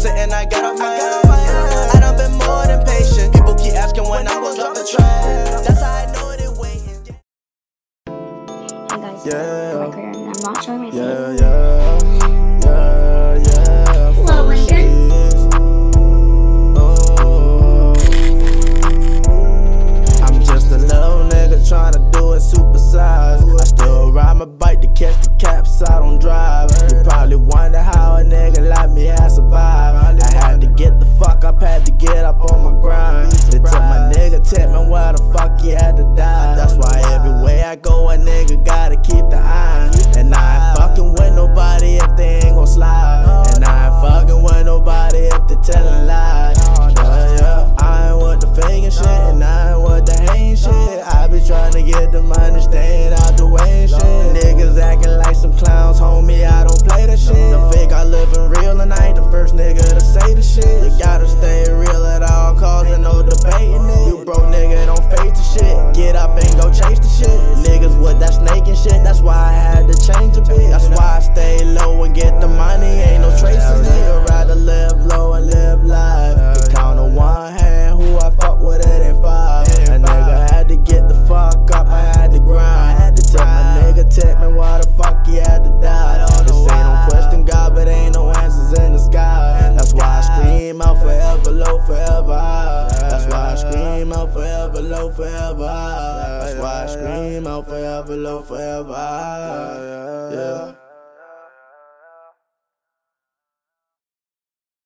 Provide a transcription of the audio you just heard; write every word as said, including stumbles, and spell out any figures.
sitting, I got off my ass. I done been more than patient. People keep asking when I'm gon' drop the track. That's how I know they waiting. Hey guys, yeah. I'm and I'm not showing my face. Yeah, yeah, yeah, yeah. Hello, Lincoln. Oh. I'm just a little nigga trying to do it supersized. I still ride my bike to catch the caps, I don't drive. You probably wonder how a nigga like me has survived. I had to get the fuck up, had to get up on my grind. They took my nigga, tell me where the fuck he had to die. That's why everywhere I go, a nigga gotta keep the eye. And I ain't fucking with nobody if they ain't gon' slide. And I ain't fucking with nobody if they tellin' lies. Yeah, yeah. I ain't with the faking shit, and I ain't with the hating shit. I be trying to get the money, staying out the way and shit. Niggas acting like some clowns, homie, I don't play that shit. The fake I living real, and I ain't the first nigga to say the shit. You gotta stay real at all costs and no debating it. You broke nigga, don't face the shit. Get up and go chase the shit. Niggas with that snake and shit, that's why I had to change a bit. That's why I stay low and get the money, ain't no tracing it. I'd rather live low and live life. The count on one hand, who I fuck with it ain't five. A nigga had to get the fuck up, I had to grind. They tell my nigga, tell me why the fuck he had to die. This ain't no question God, but ain't no answers in the sky. That's why I scream out forever low, forever high. That's why I scream out forever low, forever high. That's why I scream out forever low, forever high. Yeah.